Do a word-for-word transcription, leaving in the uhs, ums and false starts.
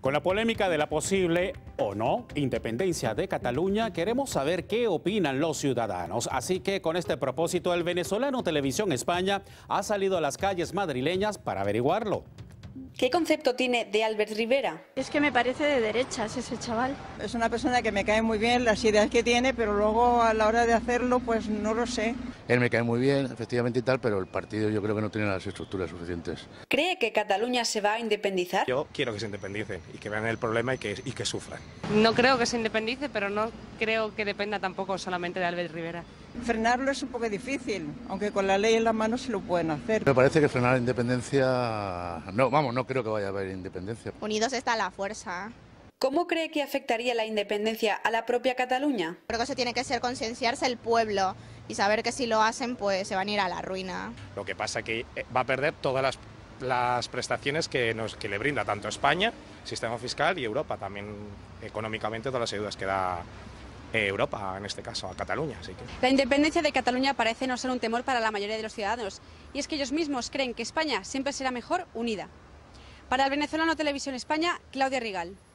Con la polémica de la posible o no independencia de Cataluña, queremos saber qué opinan los ciudadanos. Así que con este propósito, el venezolano Televisión España ha salido a las calles madrileñas para averiguarlo. ¿Qué concepto tiene de Albert Rivera? Es que me parece de derechas ese chaval. Es una persona que me cae muy bien, las ideas que tiene, pero luego a la hora de hacerlo, pues no lo sé. Él me cae muy bien, efectivamente y tal, pero el partido yo creo que no tiene las estructuras suficientes. ¿Cree que Cataluña se va a independizar? Yo quiero que se independicen y que vean el problema y que, y que sufran. No creo que se independice, pero no creo que dependa tampoco solamente de Albert Rivera. Frenarlo es un poco difícil, aunque con la ley en las manos se lo pueden hacer. Me parece que frenar la independencia... No, vamos, no creo que vaya a haber independencia. Unidos está la fuerza. ¿Cómo cree que afectaría la independencia a la propia Cataluña? Creo que eso tiene que ser concienciarse el pueblo y saber que si lo hacen pues se van a ir a la ruina. Lo que pasa es que va a perder todas las, las prestaciones que, nos, que le brinda tanto España, sistema fiscal, y Europa también económicamente, todas las ayudas que da Europa, en este caso a Cataluña. Así que... La independencia de Cataluña parece no ser un temor para la mayoría de los ciudadanos, y es que ellos mismos creen que España siempre será mejor unida. Para el venezolano Televisión España, Claudia Rigal.